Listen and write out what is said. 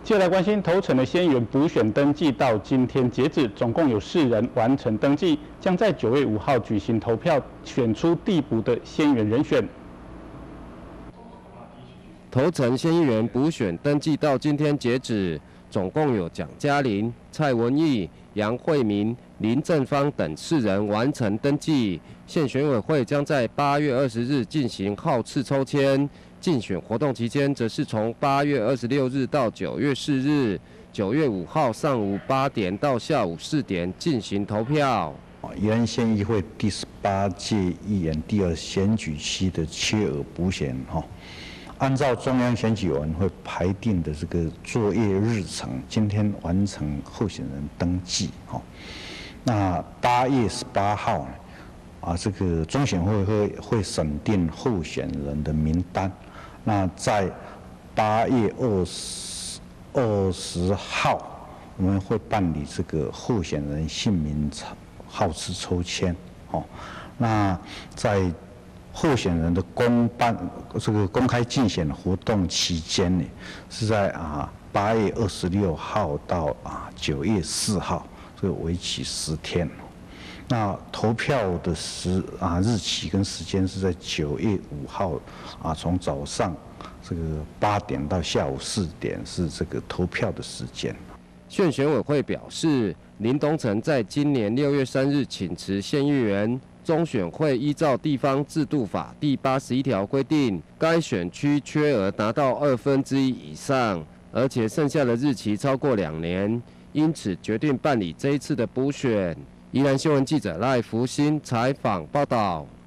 接下来关心头城的县议员补选登记到今天截止，总共有4人完成登记，将在9月5号举行投票，选出递补的县议员人选。 头城县议员补选登记到今天截止，总共有蒋嘉玲、蔡文义、杨惠民、林正芳等4人完成登记。县选委会将在8月20日进行号次抽签。 竞选活动期间，则是从8月26日到9月4日，9月5号上午8点到下午4点进行投票。 宜兰县议会第18届议员第2选举期的缺额补选，按照中央选举委员会排定的这个作业日程，今天完成候选人登记。那8月18号呢，这个中选会会审定候选人的名单。 那在8月20号，我们会办理这个候选人姓名号次抽签。那在候选人的公开竞选活动期间呢，是在8月26号到9月4号，这个为期10天。 那投票的日期跟时间是在9月5号从早上这个8点到下午4点是这个投票的时间。 县选委会表示，林东成在今年6月3日请辞县议员。中选会依照地方制度法第81条规定，该选区缺额达到1/2以上，而且剩下的日期超过2年，因此决定办理这一次的补选。宜兰新闻记者赖福兴采访报道。